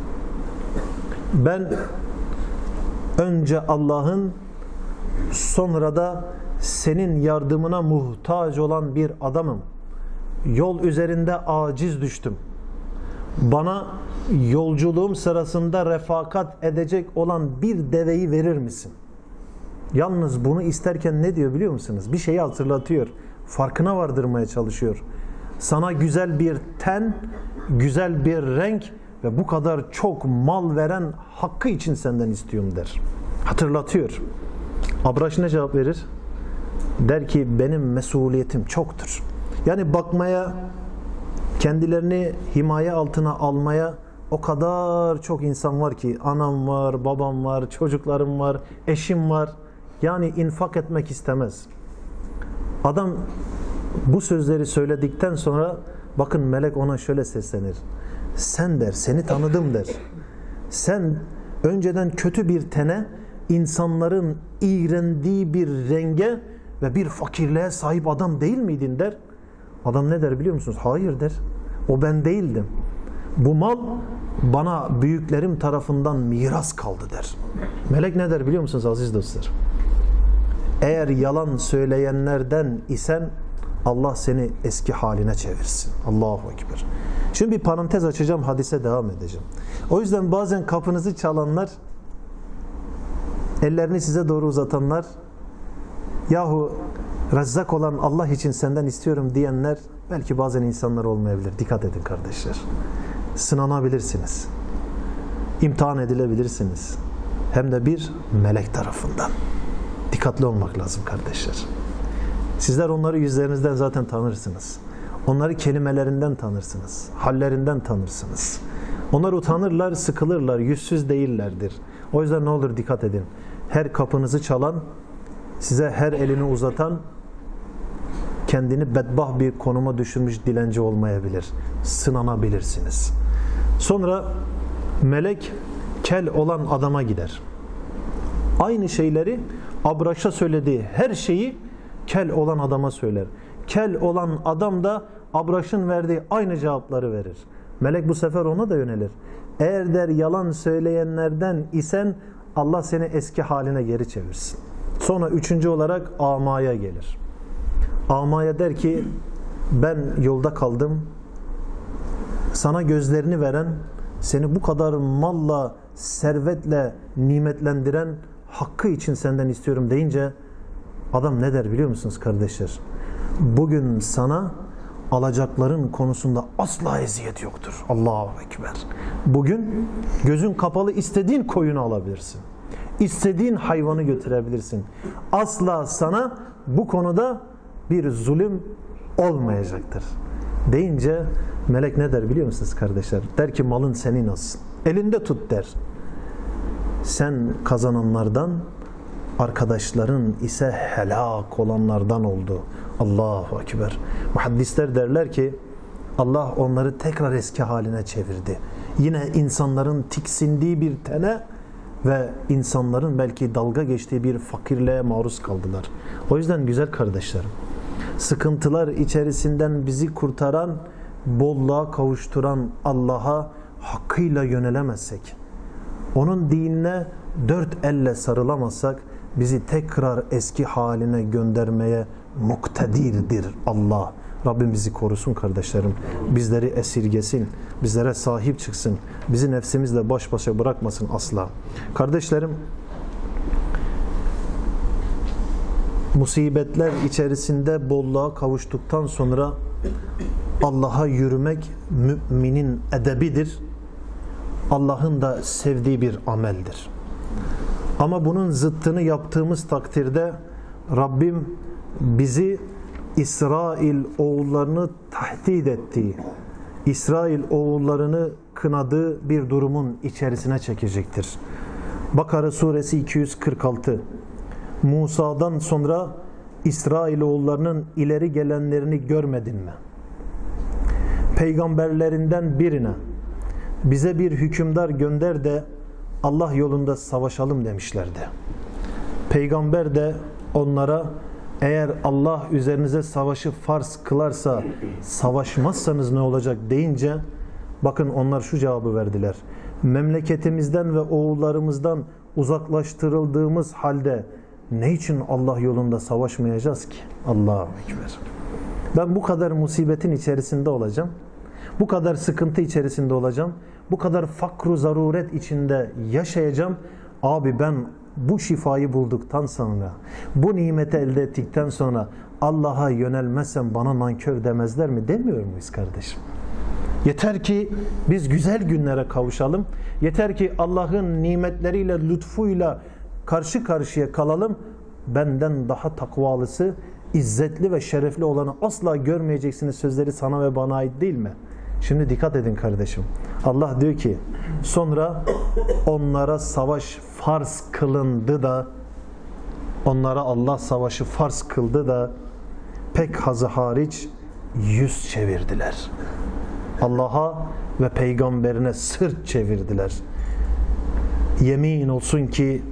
ben önce Allah'ın, sonra da senin yardımına muhtaç olan bir adamım. Yol üzerinde aciz düştüm. Bana yolculuğum sırasında refakat edecek olan bir deveyi verir misin? Yalnız bunu isterken ne diyor biliyor musunuz? Bir şeyi hatırlatıyor. Farkına vardırmaya çalışıyor. Sana güzel bir ten, güzel bir renk ve bu kadar çok mal veren hakkı için senden istiyorum der. Hatırlatıyor. Abraş ne cevap verir? Der ki benim mesuliyetim çoktur. Yani bakmaya, kendilerini himaye altına almaya o kadar çok insan var ki, anam var, babam var, çocuklarım var, eşim var. Yani infak etmek istemez. Adam bu sözleri söyledikten sonra bakın melek ona şöyle seslenir. Sen der, seni tanıdım der. Sen önceden kötü bir tene insanların iğrendiği bir renge ve bir fakirliğe sahip adam değil miydin der. Adam ne der biliyor musunuz? Hayır der. O ben değildim. Bu mal bana büyüklerim tarafından miras kaldı der. Melek ne der biliyor musunuz aziz dostlar? Eğer yalan söyleyenlerden isen Allah seni eski haline çevirsin. Allahu Ekber. Şimdi bir parantez açacağım, hadise devam edeceğim. O yüzden bazen kapınızı çalanlar, ellerini size doğru uzatanlar, yahu Rezzak olan Allah için senden istiyorum diyenler belki bazen insanlar olmayabilir. Dikkat edin kardeşler. Sınanabilirsiniz. İmtihan edilebilirsiniz. Hem de bir melek tarafından. Dikkatli olmak lazım kardeşler. Sizler onları yüzlerinizden zaten tanırsınız. Onları kelimelerinden tanırsınız. Hallerinden tanırsınız. Onlar utanırlar, sıkılırlar, yüzsüz değillerdir. O yüzden ne olur dikkat edin. Her kapınızı çalan, size her elini uzatan, kendini bedbaht bir konuma düşürmüş dilenci olmayabilir. Sınanabilirsiniz. Sonra melek kel olan adama gider. Aynı şeyleri Abraş'a söylediği her şeyi kel olan adama söyler. Kel olan adam da Abraş'ın verdiği aynı cevapları verir. Melek bu sefer ona da yönelir. Eğer der yalan söyleyenlerden isen Allah seni eski haline geri çevirsin. Sonra üçüncü olarak amaya gelir. Amaya der ki ben yolda kaldım. Sana gözlerini veren, seni bu kadar malla, servetle nimetlendiren hakkı için senden istiyorum deyince adam ne der biliyor musunuz kardeşler? Bugün sana alacakların konusunda asla eziyet yoktur. Allahu Ekber. Bugün gözün kapalı istediğin koyunu alabilirsin. İstediğin hayvanı götürebilirsin. Asla sana bu konuda bir zulüm olmayacaktır. Deyince melek ne der biliyor musunuz kardeşler? Der ki malın senin olsun. Elinde tut der. Sen kazananlardan, arkadaşların ise helak olanlardan oldu. Allahu Ekber. Muhaddisler derler ki Allah onları tekrar eski haline çevirdi. Yine insanların tiksindiği bir tene ve insanların belki dalga geçtiği bir fakirliğe maruz kaldılar. O yüzden güzel kardeşlerim, sıkıntılar içerisinden bizi kurtaran, bolluğa kavuşturan Allah'a hakkıyla yönelemezsek, onun dinine dört elle sarılamazsak bizi tekrar eski haline göndermeye muktedirdir Allah. Rabbim bizi korusun kardeşlerim. Bizleri esirgesin. Bizlere sahip çıksın. Bizi nefsimizle baş başa bırakmasın asla. Kardeşlerim, musibetler içerisinde bolluğa kavuştuktan sonra Allah'a yürümek müminin edebidir. Allah'ın da sevdiği bir ameldir. Ama bunun zıttını yaptığımız takdirde Rabbim bizi İsrail oğullarını tahdit ettiği, İsrail oğullarını kınadığı bir durumun içerisine çekecektir. Bakara suresi iki yüz kırk altı. Musa'dan sonra İsrail oğullarının ileri gelenlerini görmedin mi? Peygamberlerinden birine bize bir hükümdar gönder de Allah yolunda savaşalım demişlerdi. Peygamber de onlara eğer Allah üzerinize savaşı farz kılarsa savaşmazsanız ne olacak deyince bakın onlar şu cevabı verdiler. Memleketimizden ve oğullarımızdan uzaklaştırıldığımız halde ne için Allah yolunda savaşmayacağız ki? Allahu Ekber. Ben bu kadar musibetin içerisinde olacağım. Bu kadar sıkıntı içerisinde olacağım. Bu kadar fakru zaruret içinde yaşayacağım. Abi ben bu şifayı bulduktan sonra, bu nimeti elde ettikten sonra Allah'a yönelmezsem bana nankör demezler mi? Demiyor muyuz kardeşim? Yeter ki biz güzel günlere kavuşalım. Yeter ki Allah'ın nimetleriyle, lütfuyla karşı karşıya kalalım. Benden daha takvalısı, izzetli ve şerefli olanı asla görmeyeceksiniz sözleri sana ve bana ait değil mi? Şimdi dikkat edin kardeşim. Allah diyor ki sonra onlara savaş farz kılındı da onlara Allah savaşı farz kıldı da pek hazı hariç yüz çevirdiler. Allah'a ve peygamberine sırt çevirdiler. Yemin olsun ki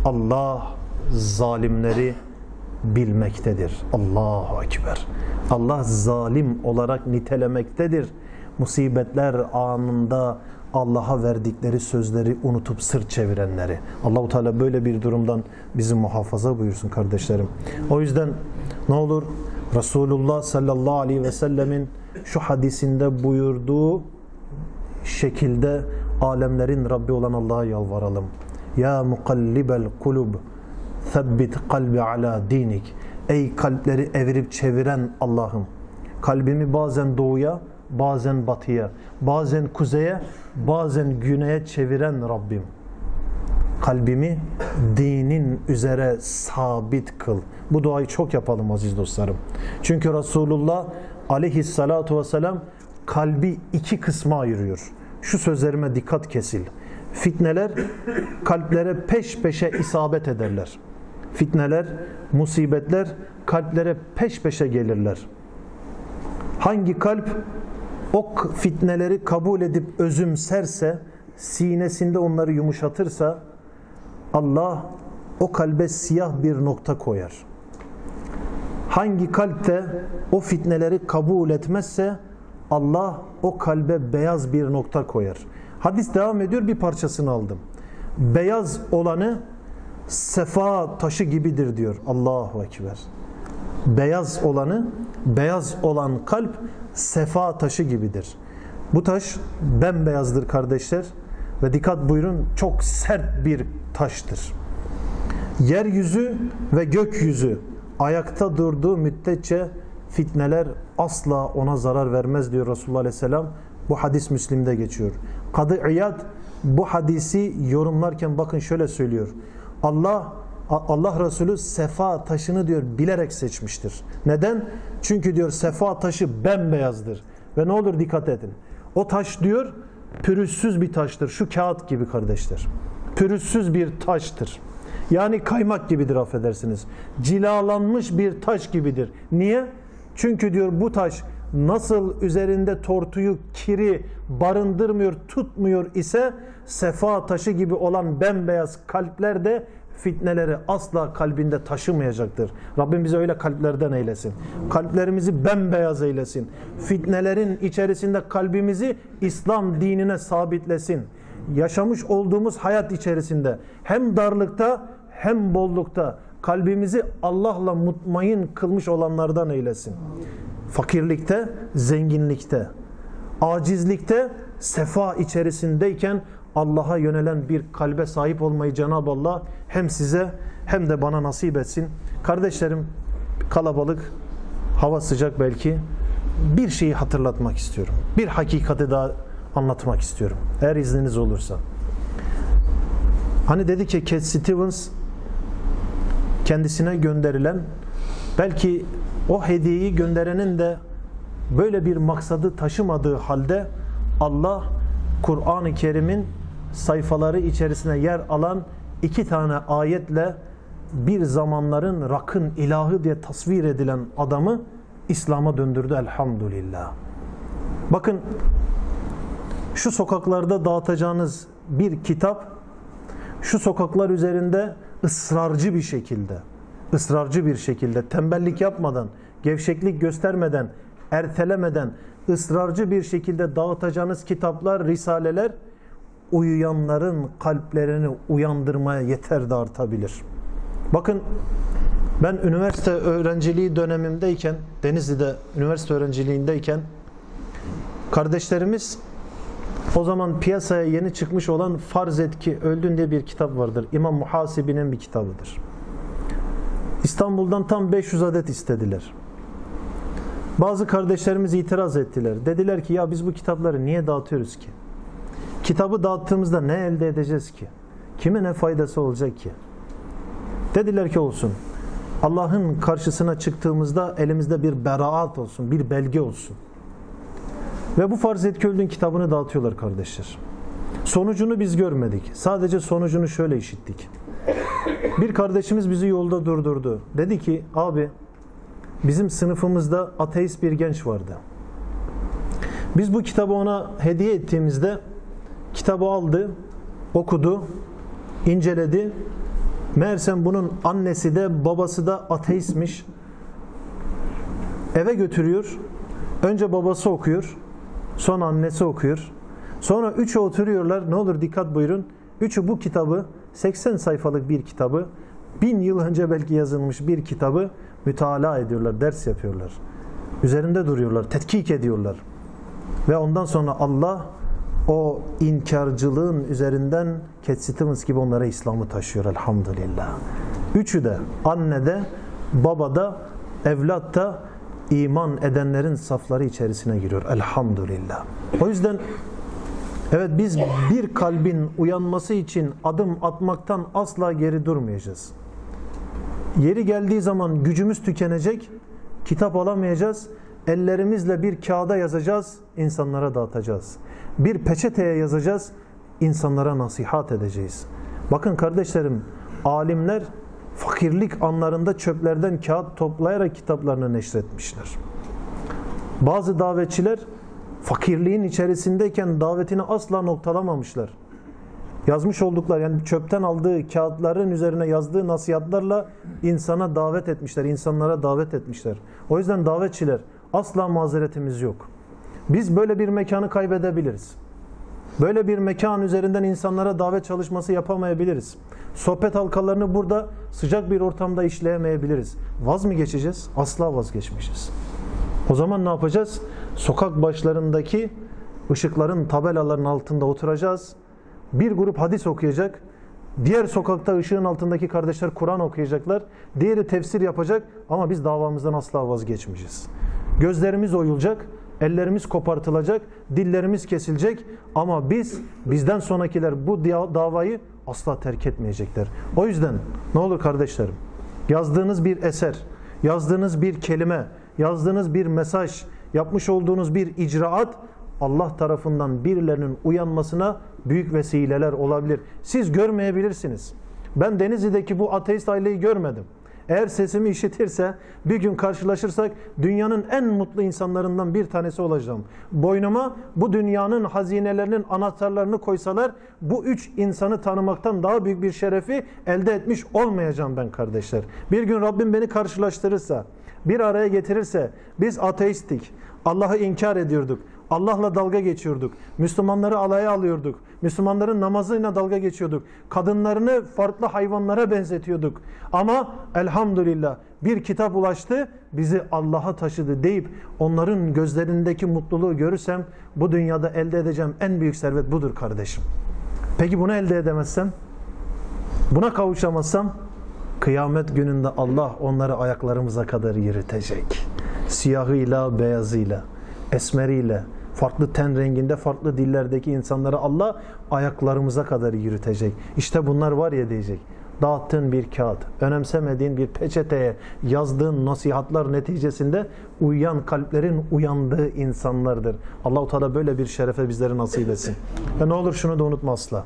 Allah zalimleri bilmektedir. Allahu Ekber. Allah zalim olarak nitelemektedir. Musibetler anında Allah'a verdikleri sözleri unutup sırt çevirenleri. Allah-u Teala böyle bir durumdan bizi muhafaza buyursun kardeşlerim. O yüzden ne olur Resulullah sallallahu aleyhi ve sellemin şu hadisinde buyurduğu şekilde alemlerin Rabbi olan Allah'a yalvaralım. Ya mukallibel kulub thabbit kalbi ala dinik. Ey kalpleri evirip çeviren Allah'ım, kalbimi bazen doğuya, bazen batıya, bazen kuzeye, bazen güneye çeviren Rabbim, kalbimi dinin üzere sabit kıl. Bu duayı çok yapalım aziz dostlarım. Çünkü Resulullah aleyhissalatu vesselam kalbi iki kısma ayırıyor. Şu sözlerime dikkat kesil. Fitneler kalplere peş peşe isabet ederler. Fitneler, musibetler kalplere peş peşe gelirler. Hangi kalp o fitneleri kabul edip özümserse, sinesinde onları yumuşatırsa, Allah o kalbe siyah bir nokta koyar. Hangi kalp de o fitneleri kabul etmezse, Allah o kalbe beyaz bir nokta koyar. Hadis devam ediyor, bir parçasını aldım. Beyaz olanı sefa taşı gibidir diyor. Allahu Ekber. Beyaz olanı, beyaz olan kalp sefa taşı gibidir. Bu taş bembeyazdır kardeşler ve dikkat buyurun, çok sert bir taştır. Yeryüzü ve gökyüzü ayakta durduğu müddetçe fitneler asla ona zarar vermez diyor Resulullah Aleyhisselam. Bu hadis Müslim'de geçiyor. Kadı İyad bu hadisi yorumlarken bakın şöyle söylüyor. Allah Allah Resulü sefa taşını diyor bilerek seçmiştir. Neden? Çünkü diyor sefa taşı bembeyazdır. Ve ne olur dikkat edin. O taş diyor pürüzsüz bir taştır. Şu kağıt gibi kardeşler. Pürüzsüz bir taştır. Yani kaymak gibidir, affedersiniz. Cilalanmış bir taş gibidir. Niye? Çünkü diyor bu taş nasıl üzerinde tortuyu, kiri barındırmıyor, tutmuyor ise sefa taşı gibi olan bembeyaz kalpler de fitneleri asla kalbinde taşımayacaktır. Rabbim bize öyle kalplerden eylesin. Kalplerimizi bembeyaz eylesin. Fitnelerin içerisinde kalbimizi İslam dinine sabitlesin. Yaşamış olduğumuz hayat içerisinde hem darlıkta hem bollukta kalbimizi Allah'la mutmain kılmış olanlardan eylesin. Fakirlikte, zenginlikte, acizlikte, sefa içerisindeyken Allah'a yönelen bir kalbe sahip olmayı Cenab-ı Allah hem size hem de bana nasip etsin. Kardeşlerim, kalabalık, hava sıcak belki. Bir şeyi hatırlatmak istiyorum. Bir hakikati daha anlatmak istiyorum. Eğer izniniz olursa. Hani dedi ki Cat Stevens kendisine gönderilen, belki o hediyeyi gönderenin de böyle bir maksadı taşımadığı halde Allah Kur'an-ı Kerim'in sayfaları içerisine yer alan iki tane ayetle bir zamanların rakın ilahı diye tasvir edilen adamı İslam'a döndürdü elhamdülillah. Bakın, şu sokaklarda dağıtacağınız bir kitap, şu sokaklar üzerinde ısrarcı bir şekilde, ısrarcı bir şekilde, tembellik yapmadan, gevşeklik göstermeden, ertelemeden, ısrarcı bir şekilde dağıtacağınız kitaplar, risaleler, uyuyanların kalplerini uyandırmaya yeter de artabilir. Bakın, ben üniversite öğrenciliği dönemimdeyken, Denizli'de üniversite öğrenciliğindeyken, kardeşlerimiz o zaman piyasaya yeni çıkmış olan Farz et ki öldün diye bir kitap vardır. İmam Muhasibi'nin bir kitabıdır. İstanbul'dan tam beş yüz adet istediler. Bazı kardeşlerimiz itiraz ettiler. Dediler ki ya biz bu kitapları niye dağıtıyoruz ki? Kitabı dağıttığımızda ne elde edeceğiz ki? Kime ne faydası olacak ki? Dediler ki olsun. Allah'ın karşısına çıktığımızda elimizde bir beraat olsun, bir belge olsun. Ve bu Farz et ki öldün kitabını dağıtıyorlar kardeşler. Sonucunu biz görmedik. Sadece sonucunu şöyle işittik. Bir kardeşimiz bizi yolda durdurdu. Dedi ki abi bizim sınıfımızda ateist bir genç vardı. Biz bu kitabı ona hediye ettiğimizde kitabı aldı, okudu, inceledi Meğersem bunun annesi de babası da ateistmiş. Eve götürüyor. Önce babası okuyor. Sonra annesi okuyor. Sonra üçü oturuyorlar. Ne olur dikkat buyurun. Üçü bu kitabı, seksen sayfalık bir kitabı, bin yıl önce belki yazılmış bir kitabı mütalaa ediyorlar, ders yapıyorlar. Üzerinde duruyorlar, tetkik ediyorlar. Ve ondan sonra Allah o inkarcılığın üzerinden Cat Stevens gibi onlara İslam'ı taşıyor elhamdülillah. Üçü de, anne de, baba da, evlat da iman edenlerin safları içerisine giriyor elhamdülillah. O yüzden evet, biz bir kalbin uyanması için adım atmaktan asla geri durmayacağız. Yeri geldiği zaman gücümüz tükenecek, kitap alamayacağız, ellerimizle bir kağıda yazacağız, insanlara dağıtacağız. Bir peçeteye yazacağız, insanlara nasihat edeceğiz. Bakın kardeşlerim, alimler fakirlik anlarında çöplerden kağıt toplayarak kitaplarını neşretmişler. Bazı davetçiler fakirliğin içerisindeyken davetini asla noktalamamışlar. Yazmış oldukları, yani çöpten aldığı kağıtların üzerine yazdığı nasihatlarla insana davet etmişler, insanlara davet etmişler. O yüzden davetçiler, asla mazeretimiz yok. Biz böyle bir mekanı kaybedebiliriz. Böyle bir mekan üzerinden insanlara davet çalışması yapamayabiliriz. Sohbet halkalarını burada sıcak bir ortamda işleyemeyebiliriz. Vaz mı geçeceğiz? Asla vazgeçmeyeceğiz. O zaman ne yapacağız? Sokak başlarındaki ışıkların, tabelaların altında oturacağız. Bir grup hadis okuyacak. Diğer sokakta ışığın altındaki kardeşler Kur'an okuyacaklar. Diğeri tefsir yapacak ama biz davamızdan asla vazgeçmeyeceğiz. Gözlerimiz oyulacak, ellerimiz kopartılacak, dillerimiz kesilecek ama biz, bizden sonrakiler bu davayı asla terk etmeyecekler. O yüzden ne olur kardeşlerim, yazdığınız bir eser, yazdığınız bir kelime, yazdığınız bir mesaj, yapmış olduğunuz bir icraat Allah tarafından birilerinin uyanmasına büyük vesileler olabilir. Siz görmeyebilirsiniz. Ben Denizli'deki bu ateist aileyi görmedim. Eğer sesimi işitirse, bir gün karşılaşırsak dünyanın en mutlu insanlarından bir tanesi olacağım. Boynuma bu dünyanın hazinelerinin anahtarlarını koysalar bu üç insanı tanımaktan daha büyük bir şerefi elde etmiş olmayacağım ben kardeşler. Bir gün Rabbim beni karşılaştırırsa, bir araya getirirse, biz ateisttik, Allah'ı inkar ediyorduk, Allah'la dalga geçiyorduk, Müslümanları alaya alıyorduk, Müslümanların namazıyla dalga geçiyorduk, kadınlarını farklı hayvanlara benzetiyorduk. Ama elhamdülillah bir kitap ulaştı, bizi Allah'a taşıdı deyip onların gözlerindeki mutluluğu görürsem bu dünyada elde edeceğim en büyük servet budur kardeşim. Peki bunu elde edemezsem, buna kavuşamazsam, kıyamet gününde Allah onları ayaklarımıza kadar yürütecek. Siyahıyla, beyazıyla, esmeriyle, farklı ten renginde, farklı dillerdeki insanları Allah ayaklarımıza kadar yürütecek. İşte bunlar var ya diyecek. Dağıttığın bir kağıt, önemsemediğin bir peçeteye yazdığın nasihatlar neticesinde uyuyan kalplerin uyandığı insanlardır. Allah-u Teala böyle bir şerefe bizleri nasip etsin. Ve ne olur şunu da unutma asla.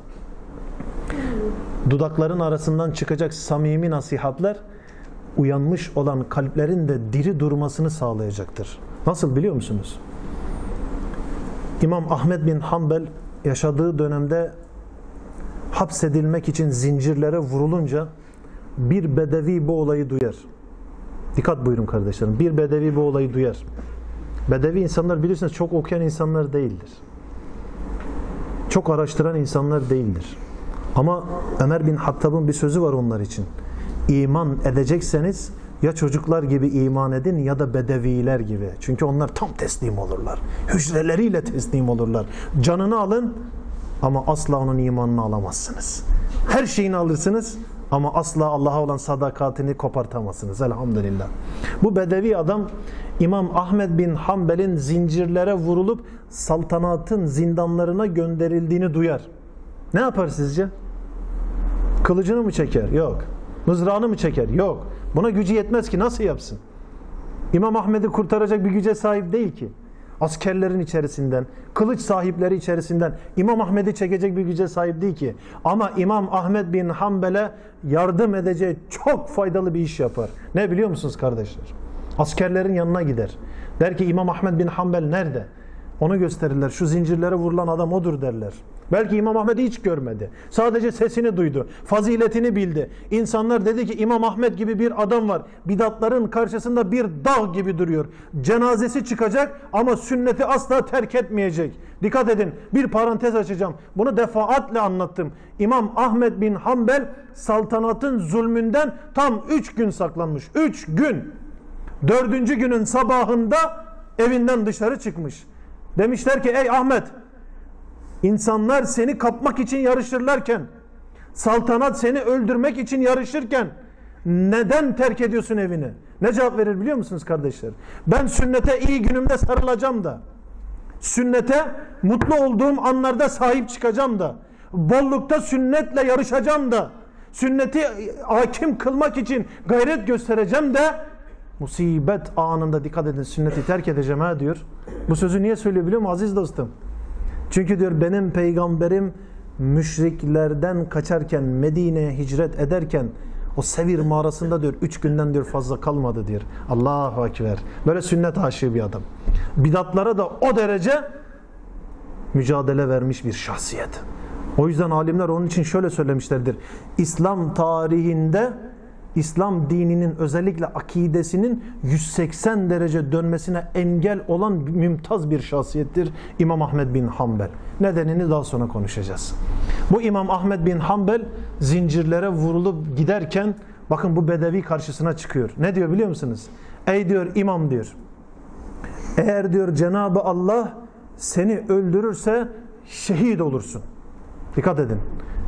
Dudakların arasından çıkacak samimi nasihatler uyanmış olan kalplerin de diri durmasını sağlayacaktır. Nasıl biliyor musunuz? İmam Ahmed bin Hanbel yaşadığı dönemde hapsedilmek için zincirlere vurulunca bir bedevi bu olayı duyar. Dikkat buyurun kardeşlerim. Bir bedevi bu olayı duyar. Bedevi insanlar bilirsiniz çok okuyan insanlar değildir. Çok araştıran insanlar değildir. Ama Ömer bin Hattab'ın bir sözü var onlar için. İman edecekseniz ya çocuklar gibi iman edin ya da bedeviler gibi. Çünkü onlar tam teslim olurlar. Hücreleriyle teslim olurlar. Canını alın ama asla onun imanını alamazsınız. Her şeyini alırsınız ama asla Allah'a olan sadakatini kopartamazsınız. Elhamdülillah. Bu bedevi adam İmam Ahmed bin Hanbel'in zincirlere vurulup saltanatın zindanlarına gönderildiğini duyar. Ne yapar sizce? Kılıcını mı çeker? Yok. Mızrağını mı çeker? Yok. Buna gücü yetmez ki. Nasıl yapsın? İmam Ahmed'i kurtaracak bir güce sahip değil ki. Askerlerin içerisinden, kılıç sahipleri içerisinden İmam Ahmed'i çekecek bir güce sahip değil ki. Ama İmam Ahmed bin Hanbel'e yardım edeceği çok faydalı bir iş yapar. Ne biliyor musunuz kardeşler? Askerlerin yanına gider. Der ki İmam Ahmed bin Hanbel nerede? Onu gösterirler. Şu zincirlere vurulan adam odur derler. Belki İmam Ahmet'i hiç görmedi. Sadece sesini duydu. Faziletini bildi. İnsanlar dedi ki İmam Ahmet gibi bir adam var. Bidatların karşısında bir dağ gibi duruyor. Cenazesi çıkacak ama sünneti asla terk etmeyecek. Dikkat edin. Bir parantez açacağım. Bunu defaatle anlattım. İmam Ahmet bin Hanbel saltanatın zulmünden tam üç gün saklanmış. Üç gün. Dördüncü günün sabahında evinden dışarı çıkmış. Demişler ki ey Ahmet, İnsanlar seni kapmak için yarışırlarken, saltanat seni öldürmek için yarışırken neden terk ediyorsun evini? Ne cevap verir biliyor musunuz kardeşler? Ben sünnete iyi günümde sarılacağım da, sünnete mutlu olduğum anlarda sahip çıkacağım da, bollukta sünnetle yarışacağım da, sünneti hakim kılmak için gayret göstereceğim de, musibet anında dikkat edin sünneti terk edeceğim ha diyor. Bu sözü niye söylüyor biliyor musun aziz dostum? Çünkü diyor benim peygamberim müşriklerden kaçarken, Medine'ye hicret ederken o Sevir mağarasında diyor üç günden diyor fazla kalmadı diyor. Allahu Ekber. Böyle sünnet aşığı bir adam. Bidatlara da o derece mücadele vermiş bir şahsiyet. O yüzden alimler onun için şöyle söylemişlerdir. İslam tarihinde İslam dininin özellikle akidesinin yüz seksen derece dönmesine engel olan mümtaz bir şahsiyettir İmam Ahmed bin Hanbel. Nedenini daha sonra konuşacağız. Bu İmam Ahmed bin Hanbel zincirlere vurulup giderken bakın bu bedevi karşısına çıkıyor. Ne diyor biliyor musunuz? Ey diyor imam diyor. Eğer diyor Cenab-ı Allah seni öldürürse şehit olursun. Dikkat edin.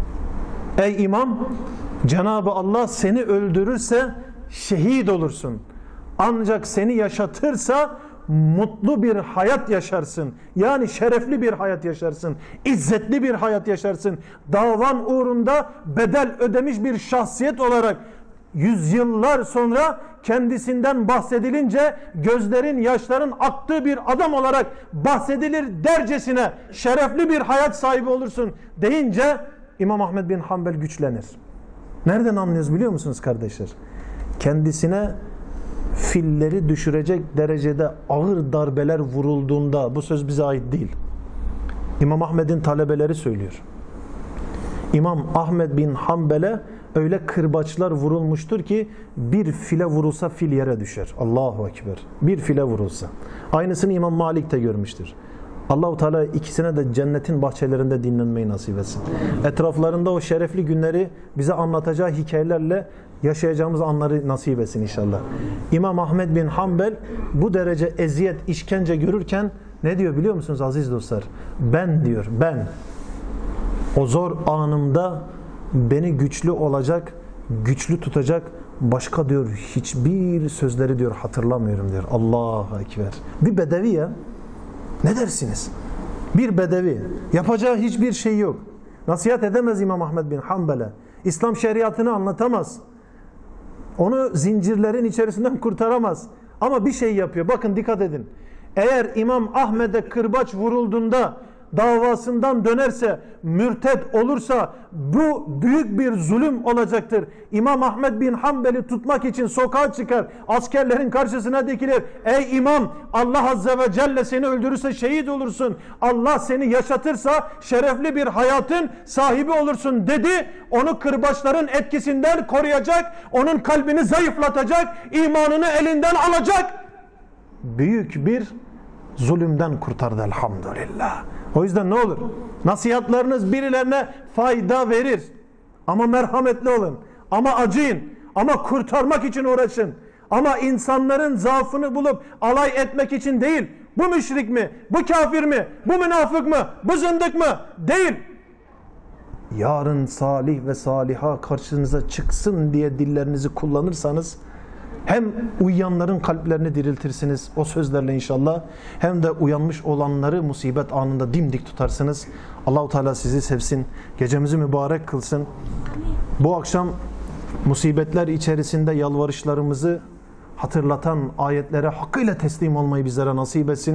Ey imam, Cenab-ı Allah seni öldürürse şehit olursun. Ancak seni yaşatırsa mutlu bir hayat yaşarsın. Yani şerefli bir hayat yaşarsın. İzzetli bir hayat yaşarsın. Davan uğrunda bedel ödemiş bir şahsiyet olarak yüzyıllar sonra kendisinden bahsedilince gözlerin, yaşların aktığı bir adam olarak bahsedilir dercesine şerefli bir hayat sahibi olursun deyince İmam Ahmed bin Hanbel güçlenir. Nereden anlıyoruz biliyor musunuz kardeşler? Kendisine filleri düşürecek derecede ağır darbeler vurulduğunda, bu söz bize ait değil. İmam Ahmed'in talebeleri söylüyor. İmam Ahmed bin Hanbel'e öyle kırbaçlar vurulmuştur ki bir file vurulsa fil yere düşer. Allahu Ekber. Bir file vurulsa. Aynısını İmam Malik de görmüştür. Allah-u Teala ikisine de cennetin bahçelerinde dinlenmeyi nasip etsin. Etraflarında o şerefli günleri bize anlatacağı hikayelerle yaşayacağımız anları nasip etsin inşallah. İmam Ahmed bin Hanbel bu derece eziyet, işkence görürken ne diyor biliyor musunuz aziz dostlar? Ben diyor, ben o zor anımda beni güçlü olacak, güçlü tutacak başka diyor hiçbir sözleri diyor hatırlamıyorum diyor. Allahu Ekber. Bir bedevi ya. Ne dersiniz? Bir bedevi. Yapacağı hiçbir şey yok. Nasihat edemez İmam Ahmed bin Hanbel'e. İslam şeriatını anlatamaz. Onu zincirlerin içerisinden kurtaramaz. Ama bir şey yapıyor. Bakın dikkat edin. Eğer İmam Ahmed'e kırbaç vurulduğunda davasından dönerse, mürted olursa bu büyük bir zulüm olacaktır. İmam Ahmed bin Hanbel'i tutmak için sokağa çıkar, askerlerin karşısına dikilir. Ey imam, Allah Azze ve Celle seni öldürürse şehit olursun. Allah seni yaşatırsa şerefli bir hayatın sahibi olursun dedi. Onu kırbaçların etkisinden koruyacak, onun kalbini zayıflatacak, imanını elinden alacak. Büyük bir zulümden kurtardı elhamdülillah. O yüzden ne olur? Nasihatlarınız birilerine fayda verir. Ama merhametli olun. Ama acıyın. Ama kurtarmak için uğraşın. Ama insanların zaafını bulup alay etmek için değil. Bu müşrik mi? Bu kafir mi? Bu münafık mı? Bu zındık mı? Değil. Yarın salih ve saliha karşınıza çıksın diye dillerinizi kullanırsanız hem uyuyanların kalplerini diriltirsiniz o sözlerle inşallah, hem de uyanmış olanları musibet anında dimdik tutarsınız. Allah-u Teala sizi sevsin, gecemizi mübarek kılsın. Bu akşam musibetler içerisinde yalvarışlarımızı hatırlatan ayetlere hakkıyla teslim olmayı bizlere nasip etsin.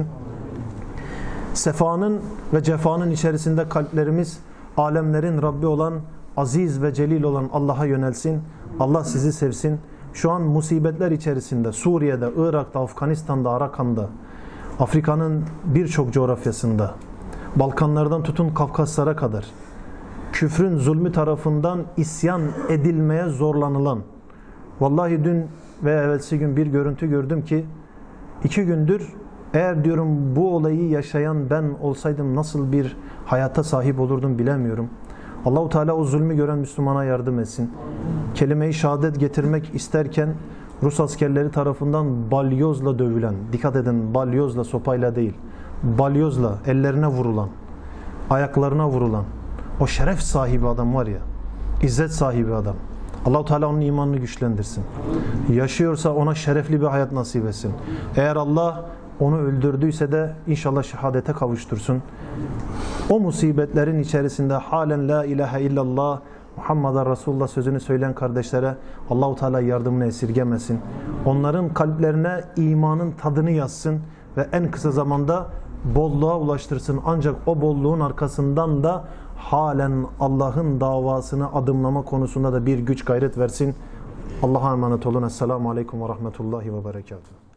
Sefanın ve cefanın içerisinde kalplerimiz alemlerin Rabbi olan, aziz ve celil olan Allah'a yönelsin. Allah sizi sevsin. Şu an musibetler içerisinde Suriye'de, Irak'ta, Afganistan'da, Arakan'da, Afrika'nın birçok coğrafyasında Balkanlardan tutun Kafkaslara kadar küfrün zulmü tarafından isyan edilmeye zorlanılan, vallahi dün ve evvelsi gün bir görüntü gördüm ki iki gündür eğer diyorum bu olayı yaşayan ben olsaydım nasıl bir hayata sahip olurdum bilemiyorum. Allahu Teala o zulmü gören Müslümana yardım etsin. Kelime-i şehadet getirmek isterken Rus askerleri tarafından balyozla dövülen, dikkat edin, balyozla, sopayla değil, balyozla ellerine vurulan, ayaklarına vurulan o şeref sahibi adam var ya, izzet sahibi adam. Allah-u Teala onun imanını güçlendirsin. Yaşıyorsa ona şerefli bir hayat nasip etsin. Eğer Allah onu öldürdüyse de inşallah şehadete kavuştursun. O musibetlerin içerisinde halen la ilahe illallah Muhammed Resulullah sözünü söyleyen kardeşlere Allah-u Teala yardımını esirgemesin. Onların kalplerine imanın tadını yazsın ve en kısa zamanda bolluğa ulaştırsın. Ancak o bolluğun arkasından da halen Allah'ın davasını adımlama konusunda da bir güç gayret versin. Allah'a emanet olun. Esselamu Aleyküm ve Rahmetullahi ve Berekatuhu.